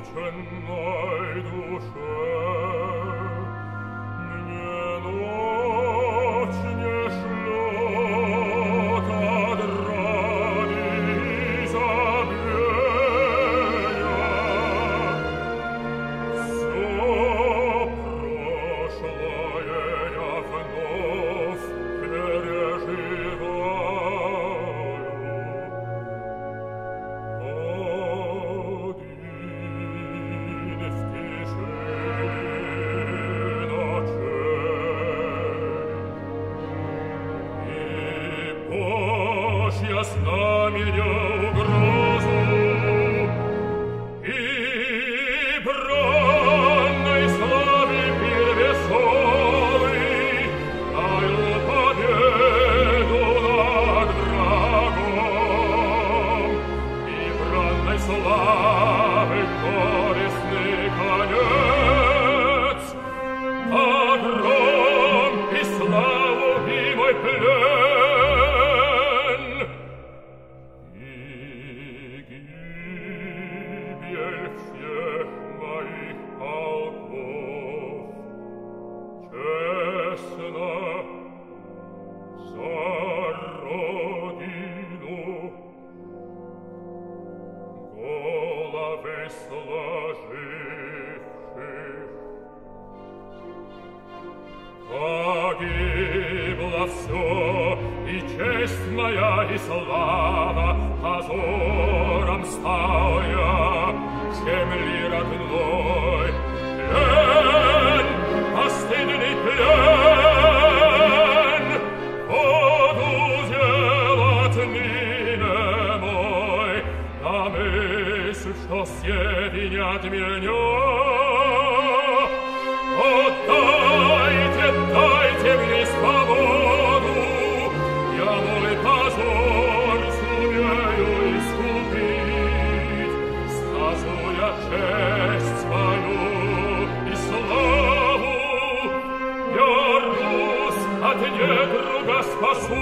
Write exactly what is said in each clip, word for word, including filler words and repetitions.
мученной душе. Мне ночь не шлет отрады и забвения. Всё прошлое я вновь переживаю. Ясна меня угрозу, и бранной славе пир веселый даю победу над врагом, и бранной славы горестный конец, а гром и славу и мой плен. Погибло всё, и честь моя, и слава, позором стал я земли родной. Плен, постыдный плен, под узел отныне мой, а мысль, что съединят меня. Отдайте, дайте мне свободу, я мой позор сумею искупить, скажу я честь свою и славу, я Русь от недруга спасу.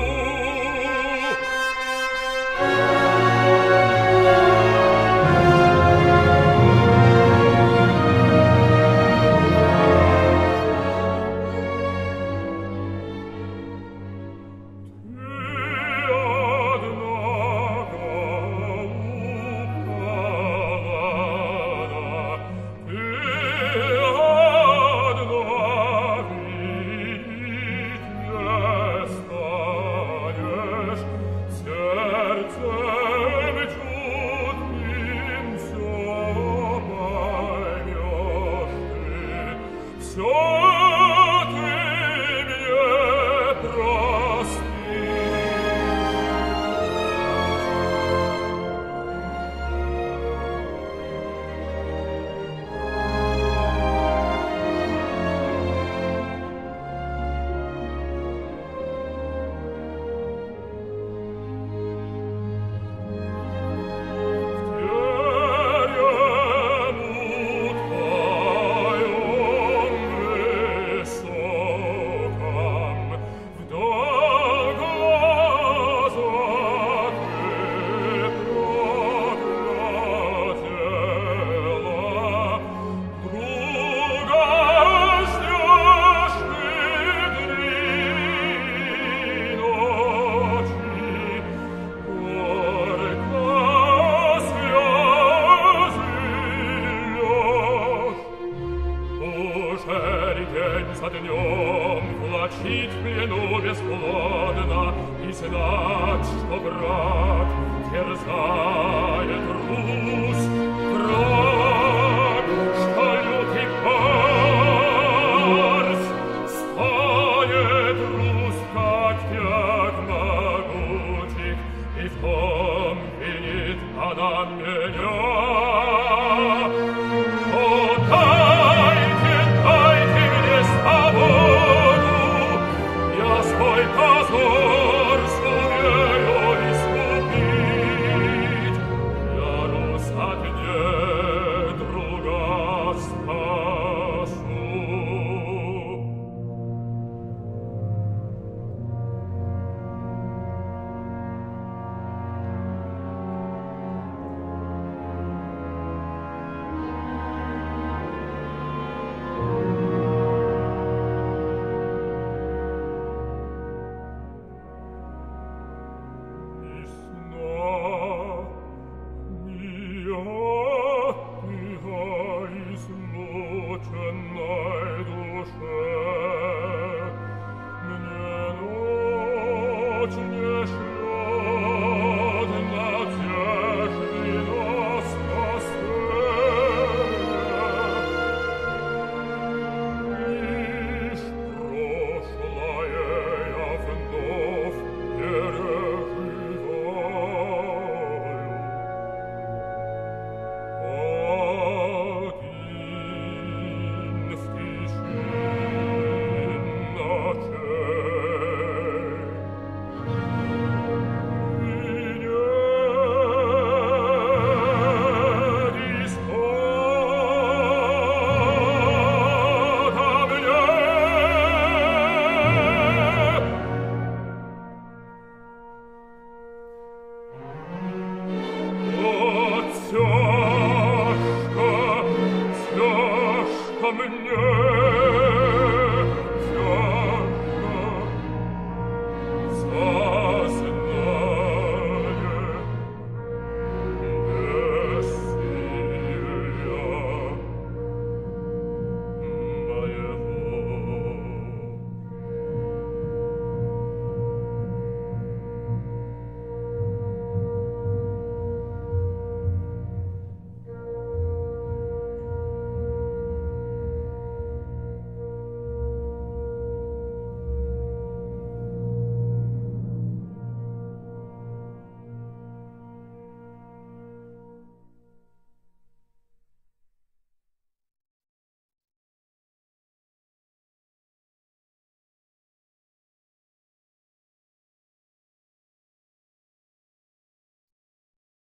За днем влачит в плену бесплодно, и знать, что враг терзает Русь, враг, что лютый барс станет Русь, как пять могучих, и в том винит она меня. Позор сумею искупить, я Русь от ко мне